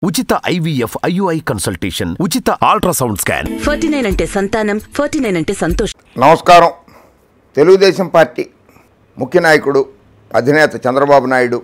ఉచిత IVF IUI consultation, ఉచిత ultrasound scan. 49 అంటే సంతానం, 49 అంటే సంతోషం. నమస్కారం. తెలుగుదేశం పార్టీ ముఖ్య నాయకుడు అధినేత చంద్రబాబు నాయుడు,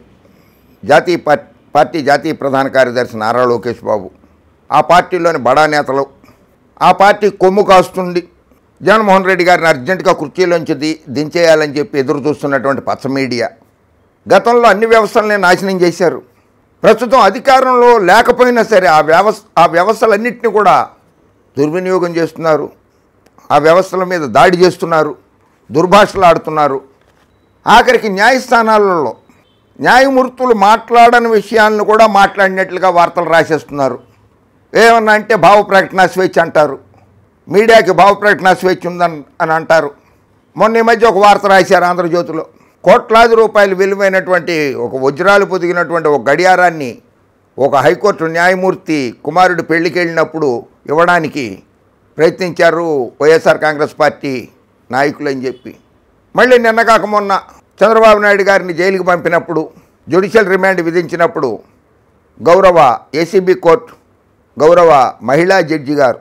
జాతీయ ప్రధాన కార్యదర్శి నారా లోకేష్ బాబు, ఆ పార్టీలోని బడా నేతలు, ఆ పార్టీ కొమ్ము కాస్తుంది జగన్మోహన్ రెడ్డి గారిని అర్జెంటుగా కుర్చీలోంచి దించేయాలని చెప్పి ఎదురు చూస్తున్నటువంటి పచ్చ మీడియా గతంలో అన్ని వ్యవస్థలనే నాశనం చేశారు. ప్రస్తుతం అధికారంలో లేకపోయినా సరే ఆ వ్యవస్థలన్నింటినీ కూడా దుర్వినియోగం చేస్తున్నారు. ఆ వ్యవస్థల మీద దాడి చేస్తున్నారు, దుర్భాషలు ఆడుతున్నారు. ఆఖరికి న్యాయస్థానాలలో న్యాయమూర్తులు మాట్లాడని విషయాలను కూడా మాట్లాడినట్లుగా వార్తలు రాసేస్తున్నారు. ఏమన్నా అంటే భావ ప్రకటన స్వేచ్ఛ అంటారు, మీడియాకి భావ ప్రకటన స్వేచ్ఛ ఉందని అంటారు. మొన్న ఈ మధ్య ఒక వార్త రాశారు ఆంధ్రజ్యోతిలో. కోట్లాది రూపాయలు విలువైనటువంటి ఒక వజ్రాలు పొదిగినటువంటి ఒక గడియారాన్ని ఒక హైకోర్టు న్యాయమూర్తి కుమారుడు పెళ్లికి వెళ్ళినప్పుడు ఇవ్వడానికి ప్రయత్నించారు వైఎస్ఆర్ కాంగ్రెస్ పార్టీ నాయకులు అని చెప్పి. మళ్ళీ నిన్న కాక మొన్న చంద్రబాబు నాయుడు గారిని జైలుకి పంపినప్పుడు, జ్యుడిషియల్ రిమాండ్ విధించినప్పుడు గౌరవ ఏసీబీ కోర్టు గౌరవ మహిళా జడ్జి గారు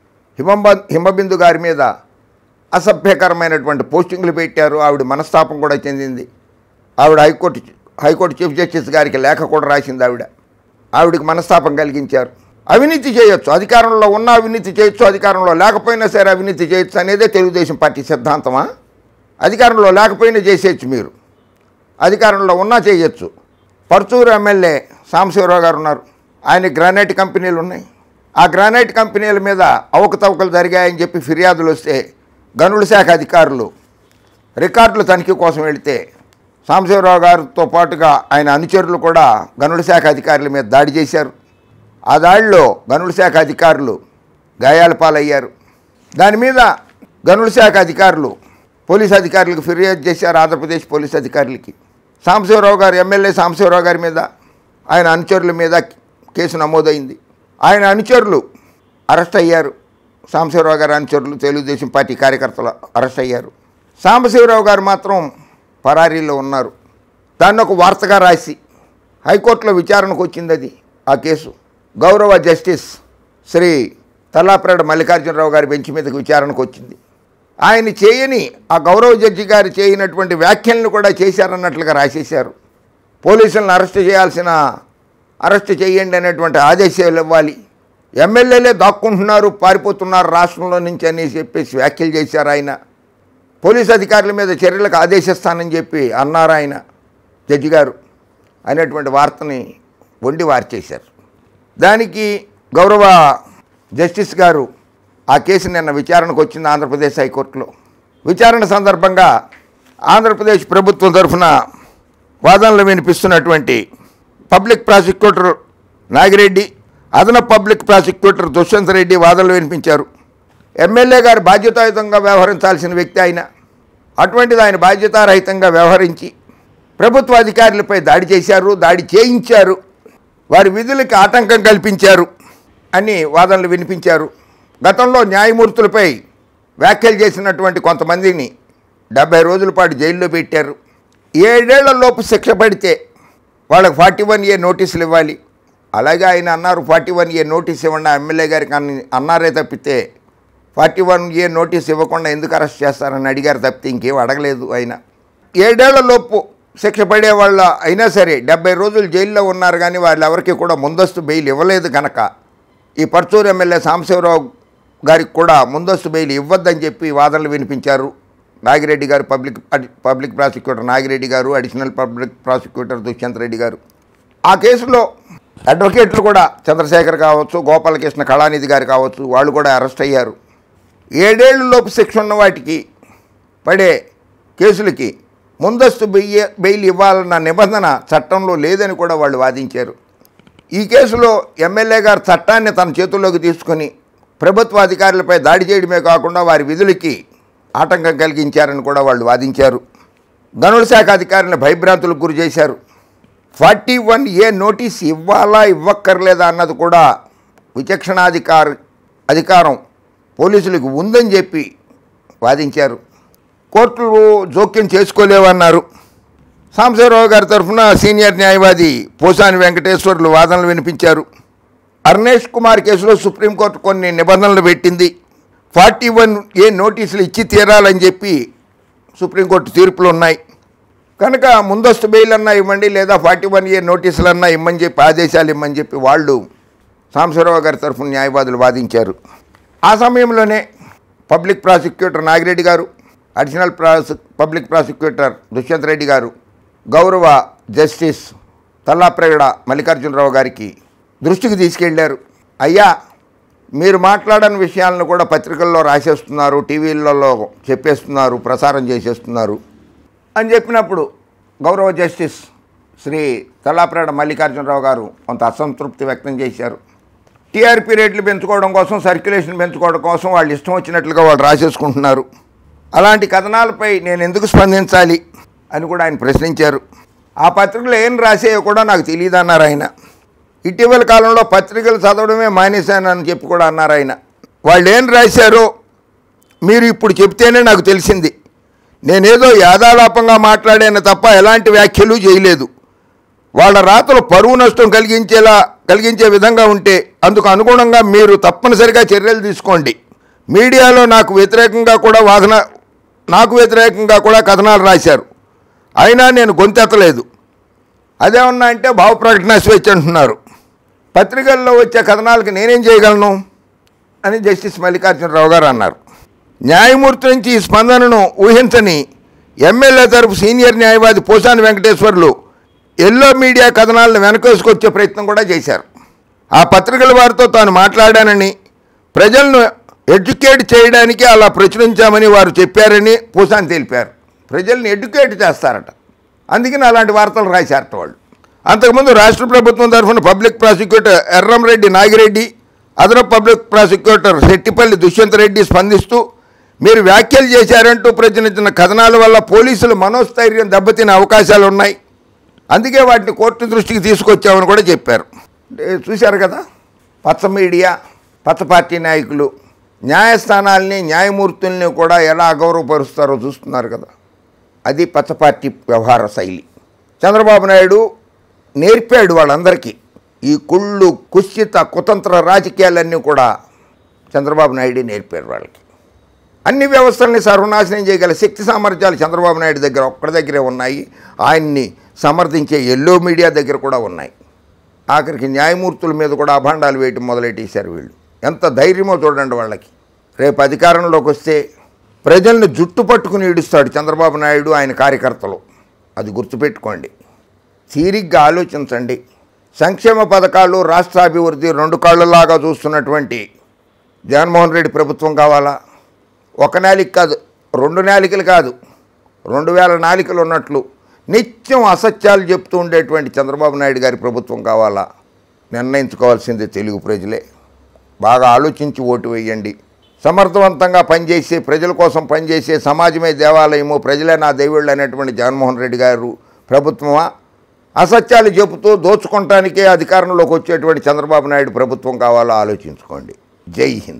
హిమబిందు గారి మీద అసభ్యకరమైనటువంటి పోస్టింగ్లు పెట్టారు. ఆవిడ మనస్తాపం కూడా చెందింది. ఆవిడ హైకోర్టు చీఫ్ జస్టిస్ గారికి లేఖ కూడా రాసింది. ఆవిడకి మనస్తాపం కలిగించారు. అవినీతి చేయొచ్చు, అధికారంలో ఉన్న అవినీతి చేయొచ్చు, అధికారంలో లేకపోయినా సరే అవినీతి చేయొచ్చు అనేదే తెలుగుదేశం పార్టీ సిద్ధాంతమా? అధికారంలో లేకపోయినా చేసేయచ్చు, మీరు అధికారంలో ఉన్నా చేయొచ్చు. పర్చూరు ఎమ్మెల్యే సాంబశివరావు గారు ఉన్నారు. ఆయన గ్రానైట్ కంపెనీలు ఉన్నాయి. ఆ గ్రానైట్ కంపెనీల మీద అవకతవకలు జరిగాయని చెప్పి ఫిర్యాదులు వస్తే గనుల శాఖ అధికారులు రికార్డులు తనిఖీ కోసం వెళితే సాంబశివరావు గారితో పాటుగా ఆయన అనుచరులు కూడా గనుల శాఖ అధికారుల మీద దాడి చేశారు. ఆ దాడిలో గనుల శాఖ అధికారులు గాయాల పాలయ్యారు. దాని మీద గనుల శాఖ అధికారులు పోలీస్ అధికారులకు ఫిర్యాదు చేశారు, ఆంధ్రప్రదేశ్ పోలీస్ అధికారులకి. సాంబశివరావు గారు, ఎమ్మెల్యే సాంబశివరావు గారి మీద, ఆయన అనుచరుల మీద కేసు నమోదైంది. ఆయన అనుచరులు అరెస్ట్ అయ్యారు. సాంబశివరావు గారి అనుచరులు, తెలుగుదేశం పార్టీ కార్యకర్తలు అరెస్ట్ అయ్యారు. సాంబశివరావు గారు మాత్రం పరారీలో ఉన్నారు. దాన్ని ఒక వార్తగా రాసి హైకోర్టులో విచారణకు వచ్చింది ఆ కేసు. గౌరవ జస్టిస్ శ్రీ తల్లాప్రేడ మల్లికార్జునరావు గారి బెంచ్ మీదకి విచారణకు వచ్చింది. ఆయన చేయని, ఆ గౌరవ జడ్జి గారు చేయనటువంటి వ్యాఖ్యలను కూడా చేశారన్నట్లుగా రాసేశారు. పోలీసులను అరెస్ట్ చేయండి అనేటువంటి ఆదేశాలు ఇవ్వాలి, ఎమ్మెల్యేలే దాక్కుంటున్నారు, పారిపోతున్నారు రాష్ట్రంలో నుంచి అని చెప్పేసి వ్యాఖ్యలు చేశారు ఆయన. పోలీస్ అధికారుల మీద చర్యలకు ఆదేశిస్తానని చెప్పి అన్నారు ఆయన జడ్జి గారు అనేటువంటి వార్తని వండి వార్చేశారు. దానికి గౌరవ జస్టిస్ గారు ఆ కేసు నిన్న విచారణకు వచ్చింది ఆంధ్రప్రదేశ్ హైకోర్టులో. విచారణ సందర్భంగా ఆంధ్రప్రదేశ్ ప్రభుత్వం తరఫున వాదనలు వినిపిస్తున్నటువంటి పబ్లిక్ ప్రాసిక్యూటర్ నాగిరెడ్డి, అదనపు పబ్లిక్ ప్రాసిక్యూటర్ దుష్యంత్ రెడ్డి వాదనలు వినిపించారు. ఎమ్మెల్యే గారు బాధ్యతాయుతంగా వ్యవహరించాల్సిన వ్యక్తి ఆయన. అటువంటిది ఆయన బాధ్యతారహితంగా వ్యవహరించి ప్రభుత్వ అధికారులపై దాడి చేశారు, దాడి చేయించారు, వారి విధులకు ఆటంకం కల్పించారు అని వాదనలు వినిపించారు. గతంలో న్యాయమూర్తులపై వ్యాఖ్యలు చేసినటువంటి కొంతమందిని 70 రోజుల పాటు జైల్లో పెట్టారు. 7 ఏళ్లలోపు శిక్ష పడితే వాళ్ళకి 41A నోటీసులు ఇవ్వాలి. అలాగే ఆయన అన్నారు 41A నోటీస్ ఇవ్వండి ఎమ్మెల్యే గారికి అన్నారే తప్పితే 41A నోటీస్ ఇవ్వకుండా ఎందుకు అరెస్ట్ చేస్తారని అడిగారు తప్పితే ఇంకేం అడగలేదు. ఆయన 7 ఏళ్లలోపు శిక్ష పడే వాళ్ళ అయినా సరే 70 రోజులు జైల్లో ఉన్నారు, కానీ వాళ్ళు ఎవరికి కూడా ముందస్తు బెయిల్ ఇవ్వలేదు కనుక ఈ పర్చూరు ఎమ్మెల్యే సాంబశివరావు గారికి కూడా ముందస్తు బెయిల్ ఇవ్వద్దని చెప్పి వాదనలు వినిపించారు నాగిరెడ్డి గారు, పబ్లిక్ ప్రాసిక్యూటర్ నాగిరెడ్డి గారు, additional public prosecutor Dushyant Reddy గారు. ఆ కేసులో అడ్వకేట్లు కూడా చంద్రశేఖర్ కావచ్చు, గోపాలకృష్ణ కళానిధి గారు కావచ్చు, వాళ్ళు కూడా అరెస్ట్ అయ్యారు. 7 ఏళ్లలోపు శిక్ష ఉన్న వాటికి పడే కేసులకి ముందస్తు బెయిల్ ఇవ్వాలన్న నిబంధన చట్టంలో లేదని కూడా వాళ్ళు వాదించారు. ఈ కేసులో ఎమ్మెల్యే గారు చట్టాన్ని తన చేతుల్లోకి తీసుకొని ప్రభుత్వ అధికారులపై దాడి చేయడమే కాకుండా వారి విధులకి ఆటంకం కలిగించారని కూడా వాళ్ళు వాదించారు. గనుల శాఖ అధికారులను భయభ్రాంతులకు గురి చేశారు. 41A నోటీస్ ఇవ్వాలా ఇవ్వక్కర్లేదా అన్నది కూడా అధికారం పోలీసులకు ఉందని చెప్పి వాదించారు. కోర్టులు జోక్యం చేసుకోలేవన్నారు. సాంబశివరావు గారి తరఫున సీనియర్ న్యాయవాది పోసాని వెంకటేశ్వర్లు వాదనలు వినిపించారు. అర్నేష్ కుమార్ కేసులో సుప్రీంకోర్టు కొన్ని నిబంధనలు పెట్టింది. 41A నోటీసులు ఇచ్చి తీరాలని చెప్పి సుప్రీంకోర్టు తీర్పులు ఉన్నాయి. కనుక ముందస్తు బెయిల్ అన్నా ఇవ్వండి, లేదా 41A నోటీసులు అన్నా ఇమ్మని చెప్పి, ఆదేశాలు ఇమ్మని చెప్పి వాళ్ళు సాంబశివరావు గారి తరఫున న్యాయవాదులు వాదించారు. ఆ సమయంలోనే పబ్లిక్ ప్రాసిక్యూటర్ నాగిరెడ్డి గారు, additional public prosecutor Dushyant Reddy గారు గౌరవ జస్టిస్ తల్లాప్రగడ మల్లికార్జునరావు గారికి దృష్టికి తీసుకెళ్లారు. అయ్యా, మీరు మాట్లాడని విషయాలను కూడా పత్రికల్లో రాసేస్తున్నారు, టీవీలలో చెప్పేస్తున్నారు, ప్రసారం చేసేస్తున్నారు అని చెప్పినప్పుడు గౌరవ జస్టిస్ శ్రీ తల్లాప్రగడ మల్లికార్జునరావు గారు కొంత అసంతృప్తి వ్యక్తం చేశారు. టీఆర్పీ రేట్లు పెంచుకోవడం కోసం, సర్క్యులేషన్ పెంచుకోవడం కోసం వాళ్ళు ఇష్టం వచ్చినట్లుగా వాళ్ళు రాసేసుకుంటున్నారు. అలాంటి కథనాలపై నేను ఎందుకు స్పందించాలి అని కూడా ఆయన ప్రశ్నించారు. ఆ పత్రికలు ఏం రాసేయో కూడా నాకు తెలియదు అన్నారు ఆయన. ఇటీవల కాలంలో పత్రికలు చదవడమే మానేశానని చెప్పి కూడా అన్నారు ఆయన. వాళ్ళు ఏం రాశారో మీరు ఇప్పుడు చెప్తేనే నాకు తెలిసింది. నేనేదో యాదాలాపంగా మాట్లాడాను తప్ప ఎలాంటి వ్యాఖ్యలు చేయలేదు. వాళ్ళ రాతలు పరువు నష్టం కలిగించే విధంగా ఉంటే అందుకు అనుగుణంగా మీరు తప్పనిసరిగా చర్యలు తీసుకోండి. మీడియాలో నాకు వ్యతిరేకంగా కూడా కథనాలు రాశారు, అయినా నేను గొంతెత్తలేదు. అదేమన్నా అంటే భావ ప్రకటన స్వేచ్ఛ అంటున్నారు. పత్రికల్లో వచ్చే కథనాలకు నేనేం చేయగలను అని జస్టిస్ మల్లికార్జునరావు గారు అన్నారు. న్యాయమూర్తి నుంచి ఈ స్పందనను ఊహించని ఎమ్మెల్యే తరపు సీనియర్ న్యాయవాది పోసాని వెంకటేశ్వర్లు ఎల్లో మీడియా కథనాలను వెనకేసుకొచ్చే ప్రయత్నం కూడా చేశారు. ఆ పత్రికల వారితో తాను మాట్లాడానని, ప్రజలను ఎడ్యుకేట్ చేయడానికి అలా ప్రచురించామని వారు చెప్పారని పోసాని తెలిపారు. ప్రజల్ని ఎడ్యుకేట్ చేస్తారట, అందుకని అలాంటి వార్తలు రాశారట వాళ్ళు. అంతకుముందు రాష్ట్ర ప్రభుత్వం తరఫున పబ్లిక్ ప్రాసిక్యూటర్ ఎర్రంరెడ్డి నాగిరెడ్డి, అదనపు పబ్లిక్ ప్రాసిక్యూటర్ శెట్టిపల్లి దుష్యంత్ రెడ్డి స్పందిస్తూ, మీరు వ్యాఖ్యలు చేశారంటూ ప్రచురించిన కథనాల వల్ల పోలీసులు మనోస్థైర్యం దెబ్బతినే అవకాశాలు ఉన్నాయి, అందుకే వాటిని కోర్టు దృష్టికి తీసుకొచ్చామని కూడా చెప్పారు. చూశారు కదా, పచ్చ మీడియా, పచ్చ పార్టీ నాయకులు న్యాయస్థానాల్ని, న్యాయమూర్తుల్ని కూడా ఎలా అగౌరవపరుస్తారో చూస్తున్నారు కదా. అది పచ్చ పార్టీ వ్యవహార శైలి. చంద్రబాబు నాయుడు నేర్పాడు వాళ్ళందరికీ. ఈ కుళ్ళు, కుశ్చిత, కుతంత్ర రాజకీయాలన్నీ కూడా చంద్రబాబు నాయుడు నేర్పాడు వాళ్ళకి. అన్ని వ్యవస్థల్ని సర్వనాశనం చేయగల శక్తి సామర్థ్యాలు చంద్రబాబు నాయుడు దగ్గర ఒక్కడి దగ్గరే ఉన్నాయి. ఆయన్ని సమర్థించే ఎల్లో మీడియా దగ్గర కూడా ఉన్నాయి. ఆఖరికి న్యాయమూర్తుల మీద కూడా అభాండాలు వేయటం మొదలెట్టేశారు వీళ్ళు. ఎంత ధైర్యమో చూడండి వాళ్ళకి. రేపు అధికారంలోకి వస్తే ప్రజల్ని జుట్టు పట్టుకుని ఈడుస్తాడు చంద్రబాబు నాయుడు, ఆయన కార్యకర్తలు. అది గుర్తుపెట్టుకోండి. తీరిగ్గా ఆలోచించండి. సంక్షేమ పథకాలు, రాష్ట్రాభివృద్ధి రెండు కాళ్ళలాగా చూస్తున్నటువంటి జగన్మోహన్ రెడ్డి ప్రభుత్వం కావాలా? ఒక నాలిక కాదు, 2 నాలికలు కాదు, 2000 నాలికలు ఉన్నట్లు నిత్యం అసత్యాలు చెప్తూ ఉండేటువంటి చంద్రబాబు నాయుడు గారి ప్రభుత్వం కావాలా? నిర్ణయించుకోవాల్సింది తెలుగు ప్రజలే. బాగా ఆలోచించి ఓటు వేయండి. సమర్థవంతంగా పనిచేసే, ప్రజల కోసం పనిచేసే, సమాజమే దేవాలయము, ప్రజలే నా దేవుళ్ళు అనేటువంటి జగన్మోహన్ రెడ్డి గారు ప్రభుత్వమా? అసత్యాలు చెబుతూ దోచుకోవటానికే అధికారంలోకి వచ్చేటువంటి చంద్రబాబు నాయుడు ప్రభుత్వం కావాలో ఆలోచించుకోండి. జై హింద్.